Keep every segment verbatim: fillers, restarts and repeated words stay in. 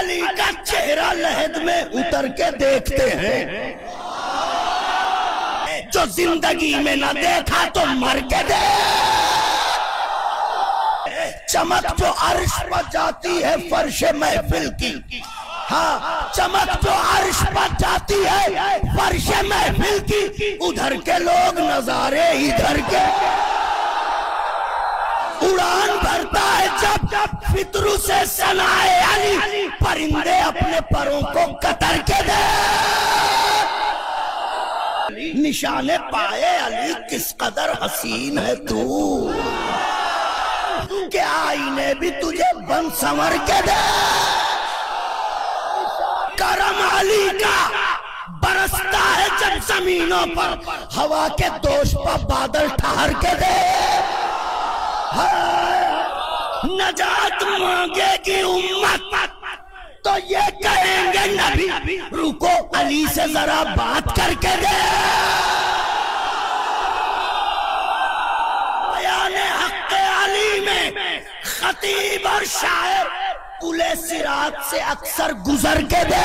علی کا چہرہ لحد میں اتر کے دیکھتے ہیں، جو زندگی میں نہ دیکھا تو مر کے دے۔ چمک جو عرش پر جاتی ہے فرش محفل کی، ہاں چمک جو عرش پر جاتی ہے فرش محفل کی، ادھر کے لوگ نظارے ادھر کے، اڑان بھرتا ہے جب فطرو سے ثنائے علی، پرندے اپنے پروں کو قطر کے دے۔ نشان پائے علی کس قدر حسین ہے تو، کہ آئینے بھی تجھے بن سنور کے دے۔ کرم علی کا برستا ہے جب زمینوں پر، ہوا کے دوش پر بادل ٹھہر کے دے۔ نجات مانگے گی امت تو یہ کہیں گے نبی، رکو علی سے ذرا بات کر کے دے۔ بیان حق علی میں خطیب اور شاعر پلے صراط سے اکثر گزر کے دے۔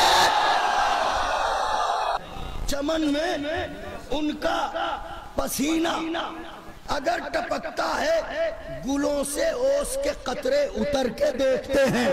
چمن میں ان کا پسینہ اگر ٹپکتا ہے، گلوں سے اوس کے قطرے اتر کے دیکھتے ہیں۔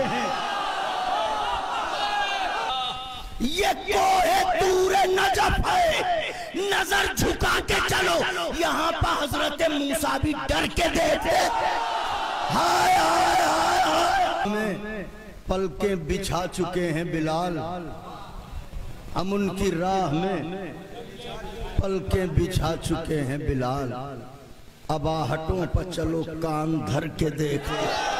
یہ کوہ طور نجف ہے، نظر جھکا کے چلو، یہاں پر حضرت موسیٰ بھی ڈر کے دیکھتے۔ ہائے ہائے ہائے ہائے، ہمیں پلکیں بچھا چکے ہیں بلال، ہم ان کی راہ میں پلکیں بچھا چکے ہیں بلال، اب آہٹوں پر چلو کان دھر کے دیکھتے۔